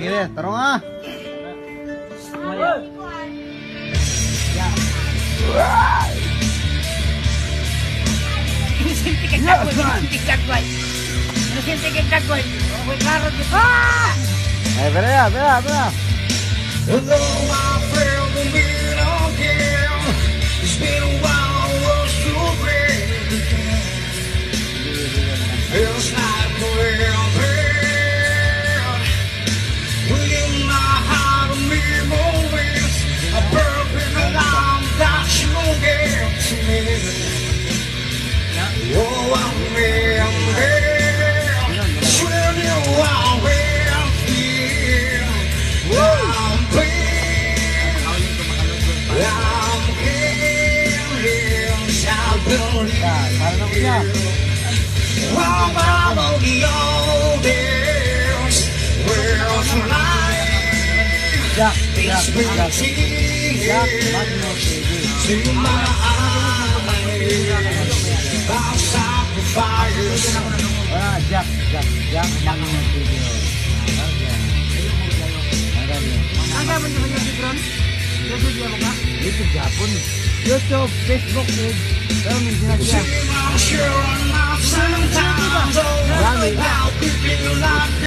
Sige, tarong ah. Ay, pera. Although I failed to meet again, it's been a while, I was so brave. Feels like we're bad. Within my heart, a memories, a broken alarm that you gave to me. Oh, I'm here, swear you are with me. I'm YouTube Japon, YouTube, Facebook page. Pero may sinasya. I'm sure I'm not sometimes. Marami.